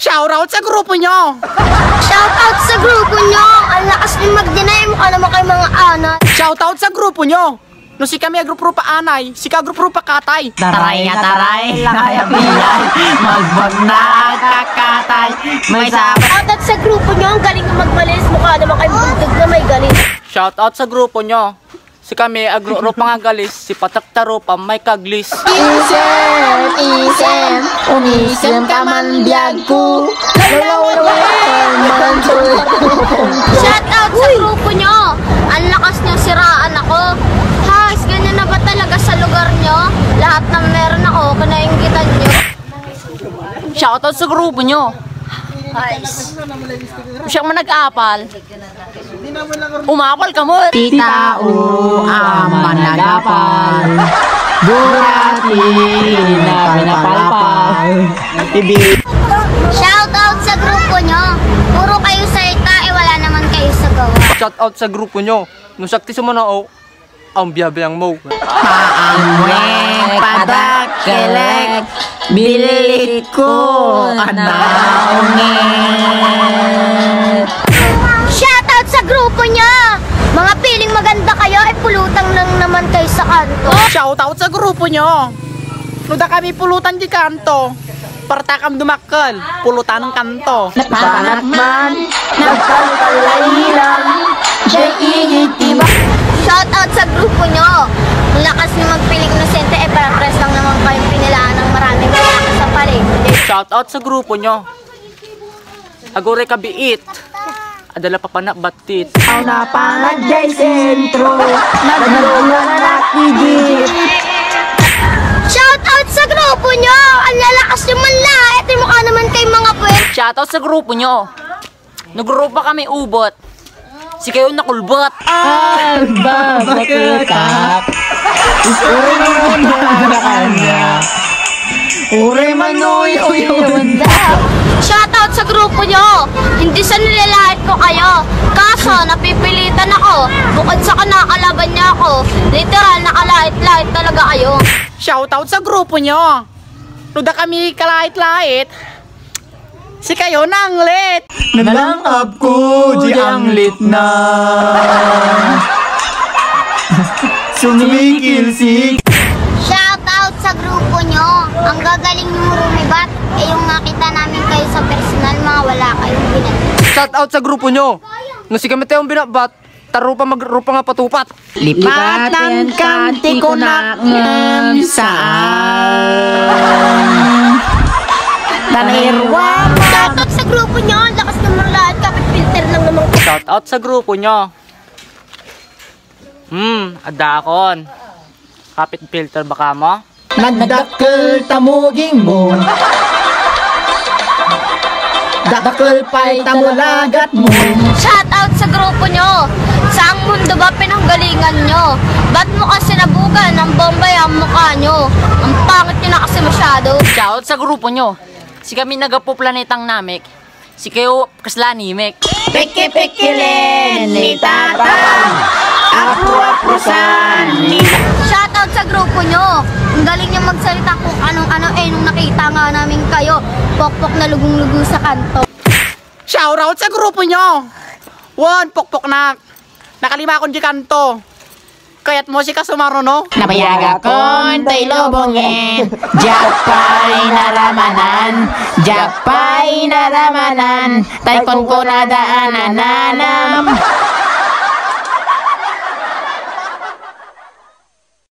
Shoutout sa grupo nyo! Shoutout sa grupo nyo! Ang lakas niyo mag-deny, mukha naman kayo mga anay. Shoutout sa grupo nyo! No si kami agrupo pa anay, si kagrupo pa katay. Taray nga taray, nakayapilay, magbag na kakatay, may sabat. Shoutout sa grupo nyo, ang galing na magmalis, mukha naman kayo buntog na may galing. Shoutout sa grupo nyo. Si kami agrupo pa nga galis, si pataktaro pa may kaglis. Isem, umisem ka man biyag ko. Shoutout sa grupo nyo, ang lakas nyo siraan ako. Has, ganyan na ba talaga sa lugar nyo? Lahat ng meron ako, kanainggitan nyo. Shoutout sa grupo nyo. Siya man nag-apal. Umapal ka mo. Tita o ama nag-apal. Burati na pinapalpal. Shoutout sa grupo nyo. Puro kayo salita, wala naman kayo sa gawa. Shoutout sa grupo nyo. Nung sakti sumanao, ang biyabiyang mo. Paangweng padakelek, bilit ko anaunget. Shoutout sa grupo nyo. Mga piling maganda kayo, pulutang lang naman kayo sa kanto. Shoutout sa grupo nyo. Nuda kami pulutan di kanto. Partakam dumakal, pulutan ng kanto. Napanakman, nagkalkalailan, siya'y igitiba. Shoutout sa grupo nyo. Ang lakas nyo magpiling inosente, para-press lang naman kayong pinilaan ng maraming kaya sa palengke. Shoutout sa grupo nyo. Agore kabiit. Adala pa panak batit. Ang napangadyay sentro, nagdulungan na nakigit. Shoutout sa grupo nyo. Ang lalakas nyo man lahat. Mukha naman kayo mga puwet. Shoutout sa grupo nyo. Nagrupa kami ubot. Si kayo nakulbot. Bagbabakutak. Uri naman na kanya. Uri manoy uyawanda. Shoutout sa grupo nyo. Hindi sa nilalait ko kayo. Kaso, napipilitan ako. Bukod sa kanakalaban niya ako. Literal, nakalait-lait talaga kayo. Shoutout sa grupo nyo. Nuda kami kalait-lait. Si kayo nanglit. Nalangap ko, di ang lit na. Sumikil si. Shoutout sa grupo nyo. Ang gagaling nyo rumibat. Yung nakita namin kayo sa personal, mga wala kayong binat. Shoutout sa grupo nyo. Nung si kami tayong binabat, tarupa magrupa nga patupat. Lipatan kanti ko na ngam saan. Tanirwa. Shoutout sa grupo nyo. Ang lakas naman lahat. Kapit filter lang naman. Shoutout sa grupo nyo. Adakon. Kapit filter baka mo? Nagdakkel tamuging mo. Dakkel pa'y tamulagat mo. Shoutout sa grupo nyo. Saang mundo ba pinanggalingan nyo? Ba't mo kasi nabugan ng bombay ang mukha nyo? Ang pangit nyo na kasi masyado. Shoutout sa grupo nyo. Si kami nagapo planetang namek. Si kayo kaslanimik. Piki-pikilin ni tatang. Apro-aprosan ni. Shoutout sa grupo nyo. Ang galing nyo magsalita kung anong-ano nung nakita nga namin kayo. Pokpok na lugong-lugo sa kanto. Shoutout sa grupo nyo. Pokpok na. Nakalima akong di kanto. Kaya't mo si kasumaro no? Nabayaga kon tay lobongin. Japay naramanan. Japay naramanan. Tay kon ko nadaanan nanam.